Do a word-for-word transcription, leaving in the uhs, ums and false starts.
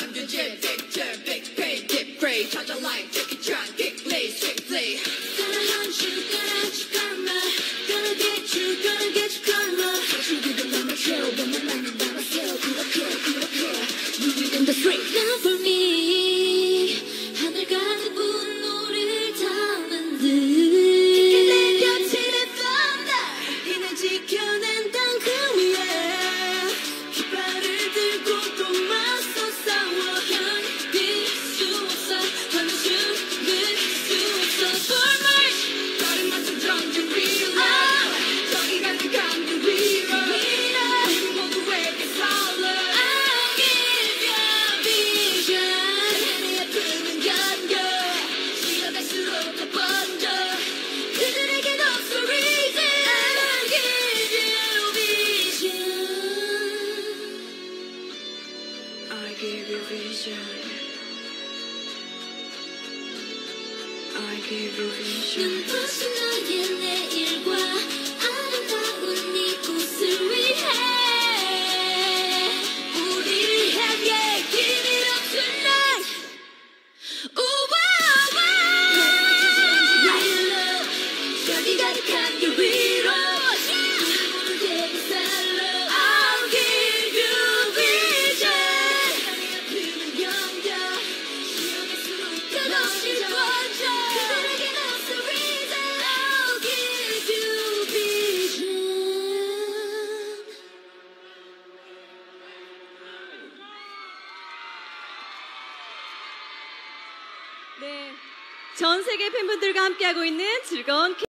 던져질 picture big pay deep pray 찾아 like Jackie Chan kick play sweet play Gonna hunt you gonna hunt you karma Gonna get you gonna get you karma 사실 그건 너무 쉬워 너무 많이 남았어 그렇게 그렇게 Moving in the street Now for me 하늘 가득 분노를 담은 듯 깊게 내려치는 thunder 이날 지켜낸 땅 그 위에 깃발을 들고 또 맞서 싸워 견딜 수 없어 더는 숨길 수 없어 For my 다른 맛은 던져 reload 저기 가는 강들 위로 우리 모두에게 설레 I'll give you a vision 내 아픔은 견뎌 쉬어갈수록 더 번져 그들에겐 없어 reason I'll give you a vision I give you vision I give you vision 눈부신 너의 내일과 아름다운 이곳을 위해 우리를 향해 Give it up tonight 우와와 저기 가득한 길 위로 모두에게 살로 I'll give you vision 내 아픔은 견뎌 쉬어갈수록 끝없이 번져 그들에겐 없어 reason I'll give you vision 네, 전 세계 팬분들과 함께하고 있는 즐거운